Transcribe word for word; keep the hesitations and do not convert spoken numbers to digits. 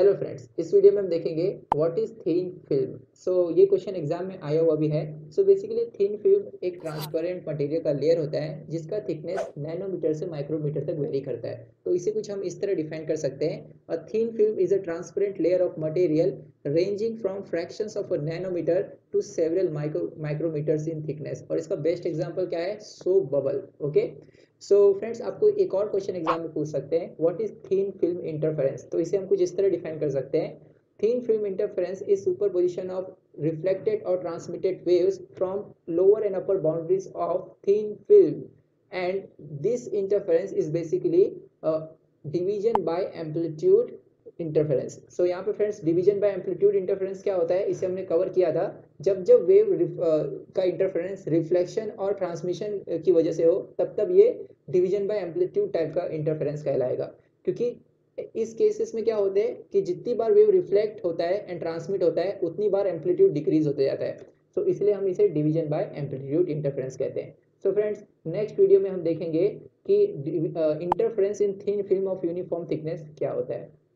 Hello friends, इस video में हम देखेंगे what is thin film. So ये क्वेश्चन एग्जाम में आया हुआ भी है। सो बेसिकली थिन फिल्म एक ट्रांसपेरेंट मटेरियल का लेयर होता है जिसका थिकनेस नैनोमीटर से माइक्रोमीटर तक वेरी करता है। तो इसे कुछ हम इस तरह डिफाइन कर सकते हैं, a thin film is a transparent layer of material ranging from fractions of a nanometre to several micro micrometres in thickness. और इसका बेस्ट एग्जांपल क्या है? Soap bubble. Okay, so friends, आपको एक और क्वेश्चन एग्जाम में पूछ सकते हैं, what is thin film interference. तो इसे हम कुछ इस तरह डिफाइन कर सकते हैं, thin film interference is superposition of reflected और transmitted waves from lower and upper boundaries of thin film, and this interference is basically division by amplitude interference. So यहाँ पे friends, division by amplitude interference क्या होता है, इसे हमने cover किया था। जब जब वेव का इंटरफेरेंस रिफ्लेक्शन और ट्रांसमिशन की वजह से हो, तब तब ये डिवीजन बाय एम्पलीट्यूड टाइप का इंटरफेरेंस कहलाएगा। क्योंकि इस केसेस में क्या होते हैं कि जितनी बार वेव रिफ्लेक्ट होता है एंड ट्रांसमिट होता है, उतनी बार एम्पलीट्यूड डिक्रीज होते जाता है। तो so, इसलिए हम इसे डिवीजन बाय एम्पलीट्यूड इंटरफेरेंस कहते हैं। सो फ्रेंड्स, नेक्स्ट वीडियो में हम देखेंगे कि interference in thin film of uniform thickness क्या होता है।